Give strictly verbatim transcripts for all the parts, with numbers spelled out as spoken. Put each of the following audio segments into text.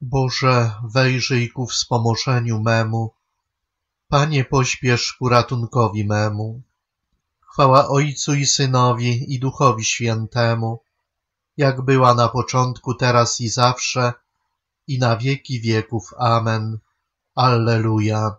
Boże, wejrzyj ku wspomożeniu memu. Panie, pośpiesz ku ratunkowi memu. Chwała Ojcu i Synowi, i Duchowi Świętemu, jak była na początku, teraz i zawsze, i na wieki wieków. Amen. Alleluja.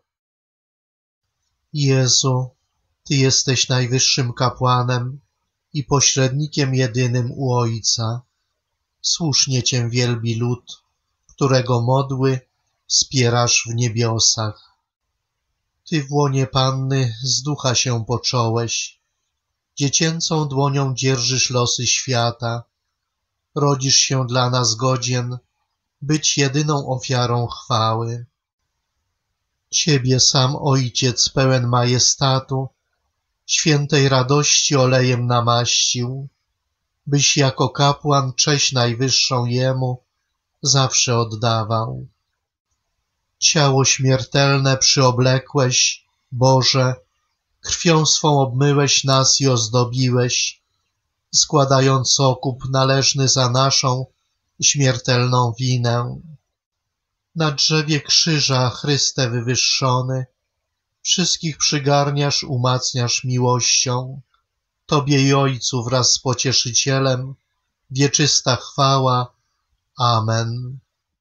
Jezu, Ty jesteś najwyższym kapłanem i pośrednikiem jedynym u Ojca. Słusznie Cię wielbi lud, którego modły wspierasz w niebiosach. Ty w łonie Panny z ducha się począłeś, dziecięcą dłonią dzierżysz losy świata, rodzisz się dla nas godzien być jedyną ofiarą chwały. Ciebie sam Ojciec pełen majestatu, świętej radości olejem namaścił, byś jako kapłan cześć najwyższą Jemu zawsze oddawał. Ciało śmiertelne przyoblekłeś, Boże, krwią swą obmyłeś nas i ozdobiłeś, składając okup należny za naszą śmiertelną winę. Na drzewie krzyża, Chryste wywyższony, wszystkich przygarniasz, umacniasz miłością. Tobie i Ojcu wraz z Pocieszycielem wieczysta chwała. Amen.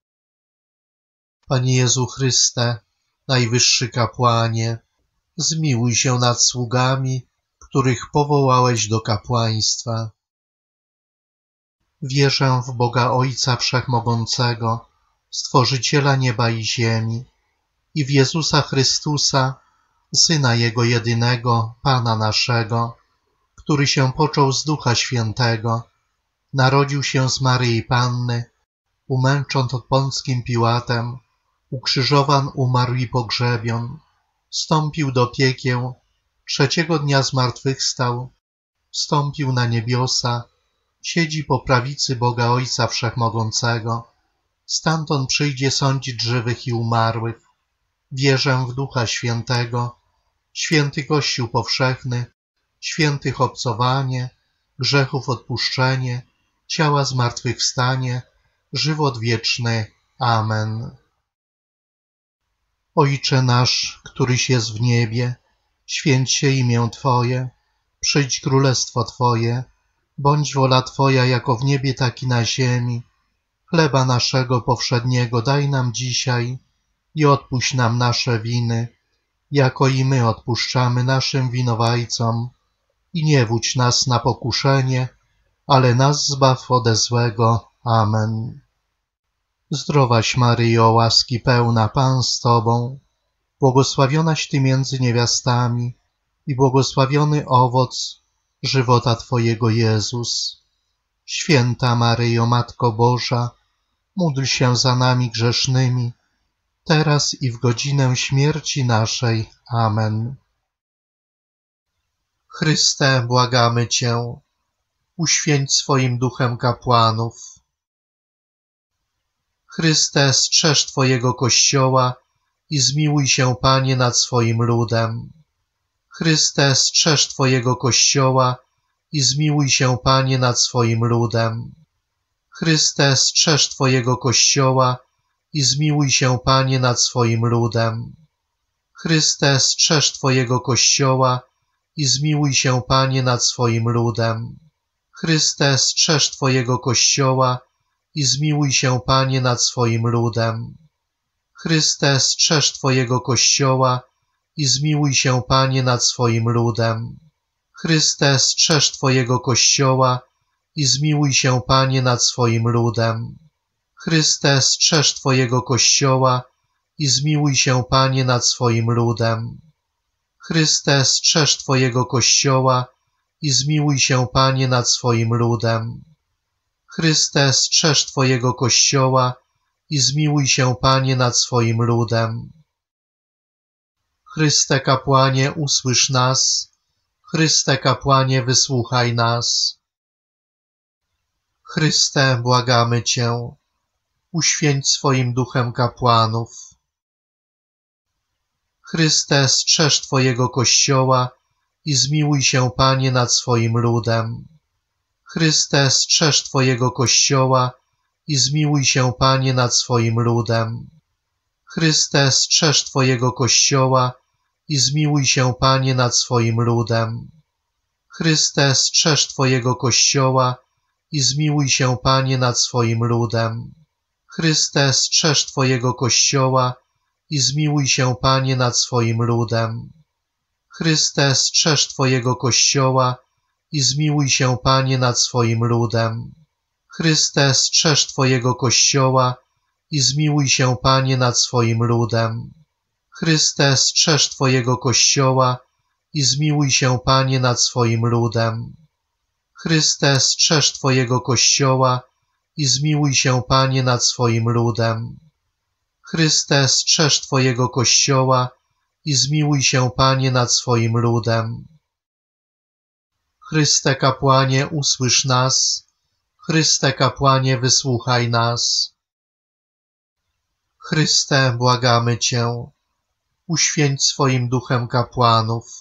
Panie Jezu Chryste, najwyższy kapłanie, zmiłuj się nad sługami, których powołałeś do kapłaństwa. Wierzę w Boga Ojca Wszechmogącego, Stworzyciela nieba i ziemi, i w Jezusa Chrystusa, Syna Jego jedynego, Pana naszego, który się począł z Ducha Świętego, narodził się z Maryi Panny, umęczon pod Pąckim Piłatem, ukrzyżowan, umarł i pogrzebion, wstąpił do piekieł, trzeciego dnia zmartwychwstał, wstąpił na niebiosa, siedzi po prawicy Boga Ojca Wszechmogącego, stamtąd przyjdzie sądzić żywych i umarłych. Wierzę w Ducha Świętego, święty Kościół powszechny, świętych obcowanie, grzechów odpuszczenie, ciała zmartwychwstanie, żywot wieczny. Amen. Ojcze nasz, któryś jest w niebie, święć się imię Twoje, przyjdź królestwo Twoje, bądź wola Twoja jako w niebie, tak i na ziemi. Chleba naszego powszedniego daj nam dzisiaj i odpuść nam nasze winy, jako i my odpuszczamy naszym winowajcom. I nie wódź nas na pokuszenie, ale nas zbaw ode złego. Amen. Zdrowaś Maryjo, łaski pełna, Pan z Tobą, błogosławionaś Ty między niewiastami i błogosławiony owoc żywota Twojego, Jezus. Święta Maryjo, Matko Boża, módl się za nami grzesznymi, teraz i w godzinę śmierci naszej. Amen. Chryste, błagamy Cię, uświęć swoim duchem kapłanów. Chryste, strzeż Twojego Kościoła i zmiłuj się, Panie, nad swoim ludem. Chryste, strzeż Twojego Kościoła i zmiłuj się, Panie, nad swoim ludem. Chryste, strzeż Twojego Kościoła i zmiłuj się, Panie, nad swoim ludem. Chryste, strzeż Twojego Kościoła i zmiłuj się, Panie, nad swoim ludem. Chryste, strzeż Twojego Kościoła i zmiłuj się, Panie, nad swoim ludem. Chryste, strzeż Twojego Kościoła i zmiłuj się, Panie, nad swoim ludem. Chryste, strzeż Twojego Kościoła i zmiłuj się, Panie, nad swoim ludem. Chryste, strzeż Twojego Kościoła i zmiłuj się, Panie, nad swoim ludem. Chryste, strzeż Twojego Kościoła i zmiłuj się, Panie, nad swoim ludem. Chryste, strzeż Twojego Kościoła i zmiłuj się, Panie, nad swoim ludem. Chryste kapłanie, usłysz nas. Chryste kapłanie, wysłuchaj nas. Chryste, błagamy Cię, uświęć swoim duchem kapłanów. Chryste, strzeż Twojego Kościoła i zmiłuj się, Panie, nad swoim ludem. Chryste, strzeż Twojego Kościoła i zmiłuj się, Panie, nad swoim ludem. Chryste, strzeż Twojego Kościoła i zmiłuj się, Panie, nad swoim ludem. Chryste, strzeż Twojego Kościoła i zmiłuj się, Panie, nad swoim ludem. Chryste, strzeż Twojego Kościoła i zmiłuj się, Panie, nad swoim ludem. Chryste, strzeż Twojego Kościoła i zmiłuj się, Panie, nad swoim ludem. Chryste, strzeż Twojego Kościoła i zmiłuj się, Panie, nad swoim ludem. Chryste, strzeż Twojego Kościoła i zmiłuj się, Panie, nad swoim ludem. Chryste, strzeż Twojego Kościoła i zmiłuj się, Panie, nad swoim ludem. Chryste, strzeż Twojego Kościoła i zmiłuj się, Panie, nad swoim ludem. Chryste kapłanie, usłysz nas. Chryste kapłanie, wysłuchaj nas. Chryste, błagamy Cię, uświęć swoim duchem kapłanów.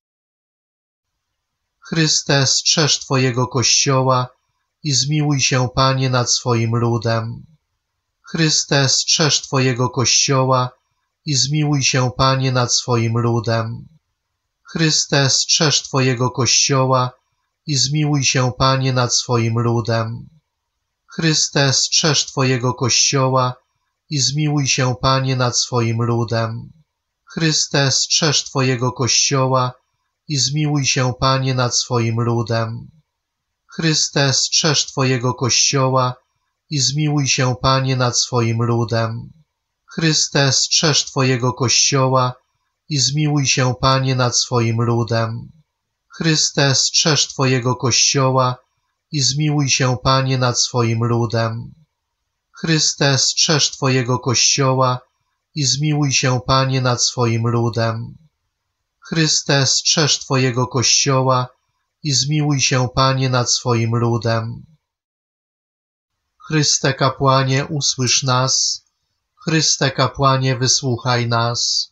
Chryste, strzeż Twojego Kościoła i zmiłuj się, Panie, nad swoim ludem. Chryste, strzeż Twojego Kościoła i zmiłuj się, Panie, nad swoim ludem. Chryste, strzeż Twojego Kościoła i zmiłuj się, Panie, nad swoim ludem. Chryste, strzeż Twojego Kościoła i zmiłuj się, Panie, nad swoim ludem. Chryste, strzeż Twojego Kościoła i zmiłuj się, Panie, nad swoim ludem. Chryste, strzeż Twojego Kościoła i zmiłuj się, Panie, nad swoim ludem. Chryste, strzeż Twojego Kościoła i zmiłuj się, Panie, nad swoim ludem. Chryste, strzeż Twojego Kościoła i zmiłuj się, Panie, nad swoim ludem. Chryste, strzeż Twojego Kościoła i zmiłuj się, Panie, nad swoim ludem. Chryste, strzeż Twojego Kościoła i zmiłuj się, Panie, nad swoim ludem. Chryste kapłanie, usłysz nas. Chryste kapłanie, wysłuchaj nas.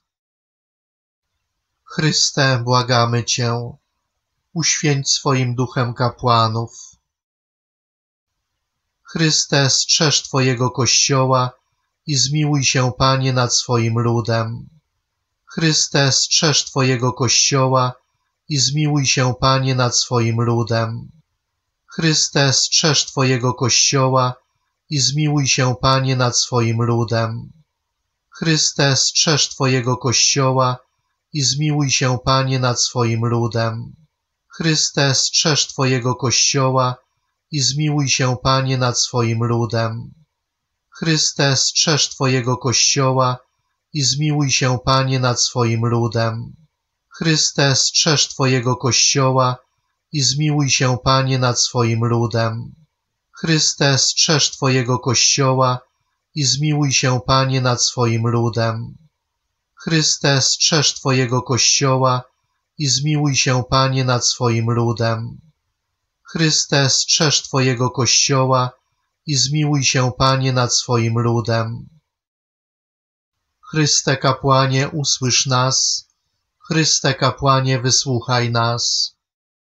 Chryste, błagamy Cię, uświęć swoim duchem kapłanów. Chryste, strzeż Twojego Kościoła i zmiłuj się, Panie, nad swoim ludem. Chryste, strzeż Twojego Kościoła i zmiłuj się, Panie, nad swoim ludem. Chryste, strzeż Twojego Kościoła i zmiłuj się, Panie, nad swoim ludem. Chryste, strzeż Twojego Kościoła i zmiłuj się, Panie, nad swoim ludem. Chryste, strzeż Twojego Kościoła i zmiłuj się, Panie, nad swoim ludem. Chryste, strzeż Twojego Kościoła i zmiłuj się, Panie, nad swoim ludem. Chryste, strzeż Twojego Kościoła i zmiłuj się, Panie, nad swoim ludem. Chryste, strzeż Twojego Kościoła i zmiłuj się, Panie, nad swoim ludem. Chryste, strzeż Twojego Kościoła i zmiłuj się, Panie, nad swoim ludem. Chryste, strzeż Twojego Kościoła i zmiłuj się, Panie, nad swoim ludem. Chryste kapłanie, usłysz nas. Chryste kapłanie, wysłuchaj nas.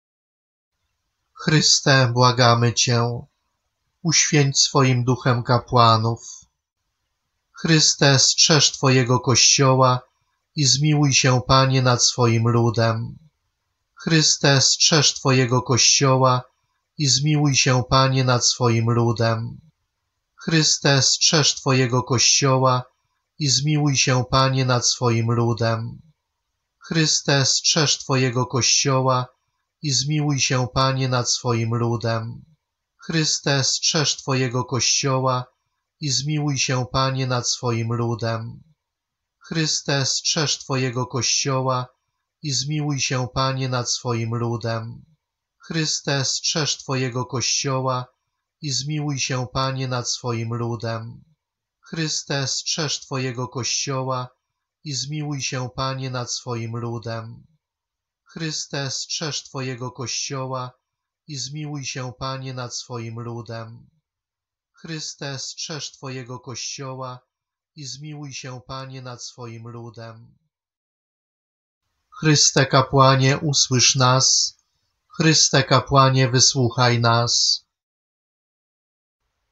Chryste, błagamy Cię, uświęć swoim duchem kapłanów. Chryste, strzeż Twojego Kościoła i zmiłuj się, Panie, nad swoim ludem. Chryste, strzeż Twojego Kościoła i zmiłuj się, Panie, nad swoim ludem. Chryste, strzeż Twojego Kościoła i zmiłuj się, Panie, nad swoim ludem. Chryste, strzeż Twojego Kościoła i zmiłuj się, Panie, nad swoim ludem. Chryste, strzeż Twojego Kościoła i zmiłuj się, Panie, nad swoim ludem. Chryste, strzeż Twojego Kościoła i zmiłuj się, Panie, nad swoim ludem. Chryste, strzeż Twojego Kościoła i zmiłuj się, Panie, nad swoim ludem. Chryste, strzeż Twojego Kościoła i zmiłuj się, Panie, nad swoim ludem. Chryste, strzeż Twojego Kościoła i zmiłuj się, Panie, nad swoim ludem. Chryste, strzeż Twojego Kościoła i zmiłuj się, Panie, nad swoim ludem. Chryste kapłanie, usłysz nas. Chryste kapłanie, wysłuchaj nas.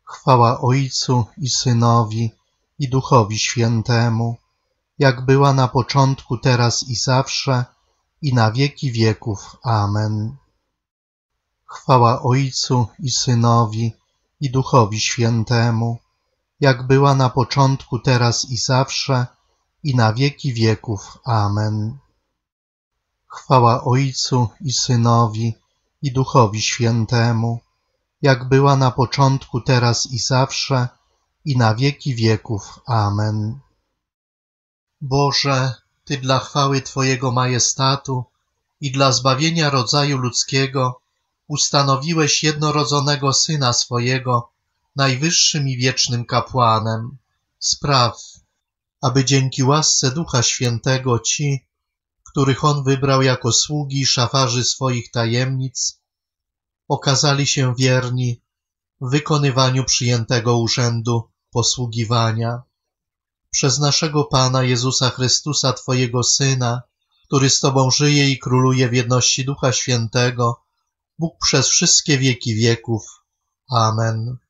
Chwała Ojcu i Synowi, i Duchowi Świętemu, jak była na początku, teraz i zawsze, i na wieki wieków. Amen. Chwała Ojcu i Synowi, i Duchowi Świętemu, jak była na początku, teraz i zawsze, i na wieki wieków. Amen. Chwała Ojcu i Synowi, i Duchowi Świętemu, jak była na początku, teraz i zawsze, i na wieki wieków. Amen. Boże, Ty dla chwały Twojego majestatu i dla zbawienia rodzaju ludzkiego ustanowiłeś jednorodzonego Syna swojego najwyższym i wiecznym kapłanem. Spraw, aby dzięki łasce Ducha Świętego ci, których On wybrał jako sługi i szafarzy swoich tajemnic, okazali się wierni w wykonywaniu przyjętego urzędu posługiwania. Przez naszego Pana Jezusa Chrystusa, Twojego Syna, który z Tobą żyje i króluje w jedności Ducha Świętego, Bóg przez wszystkie wieki wieków. Amen.